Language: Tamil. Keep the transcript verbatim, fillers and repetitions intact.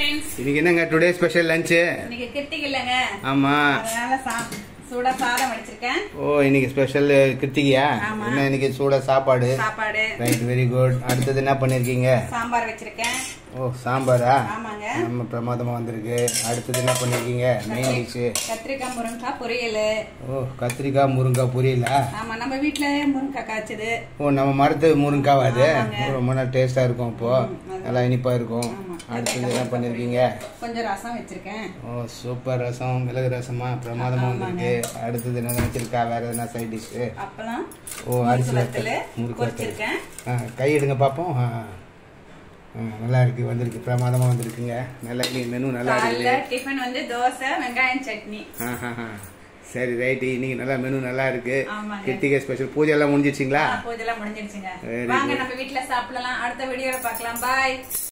फ्रेंड्स இன்னைக்கு என்னங்க டுடே ஸ்பெஷல் லஞ்ச் இன்னைக்கு கிருத்திகை இல்லங்க ஆமா அதனால சூடா சாதம் வச்சிருக்கேன் ஓ இன்னைக்கு ஸ்பெஷல் கிருத்திகையா என்ன இன்னைக்கு சூடா சாப்பாடு சாப்பாடு ரைட் வெரி குட் அடுத்து என்ன பண்ணிருக்கீங்க சாம்பார் வச்சிருக்கேன் ஓ சாம்பாரா ஆமாங்க நம்ம பிரமாதமா வந்திருக்கு அடுத்து என்ன பண்ணிருக்கீங்க மெயின் டிஷ் கத்திரிக்காய் முருங்கக்காய் பொரியல் ஓ கத்திரிக்காய் முருங்கக்காய் பொரியலா ஆமா நம்ம வீட்ல முருங்கக்காய் காய்ச்சது ஓ நம்ம மரத்து முருங்கக்காய் அது ரொம்ப நல்லா டேஸ்டா இருக்கும் அப்போ நல்லா இனிப்பா இருக்கும் அடுத்து என்ன பண்ணிருக்கீங்க கொஞ்சம் ரசம் வச்சிருக்கேன் ஓ சூப்பர் ரசம் மிளகு ரசமா பிரமாதமா வந்திருக்கு அடுத்து என்ன வச்சிருக்கா வேற என்ன சைடு டிஷ் அப்பளம் ஓ அரிசி வத்தல் முறுக்கு வச்சிருக்கேன் கை எடுங்க பாப்போம் நல்லா இருக்கு வந்திருக்கு பிரமாதமா வந்திருக்குங்க நல்லா மெனு நல்லா இருக்கு டிஃபன் வந்து தோசை வெங்காயம் சட்னி சரி ரைட் இன்னைக்கு நல்லா மெனு நல்லா இருக்கு கிருத்திகை ஸ்பெஷல் பூஜை எல்லாம் முடிஞ்சிருச்சுங்களா பூஜை எல்லாம் முடிஞ்சிருச்சுங்க வாங்க நம்ம வீட்ல சாப்பிடலாம் அடுத்த வீடியோல பார்க்கலாம் பாய்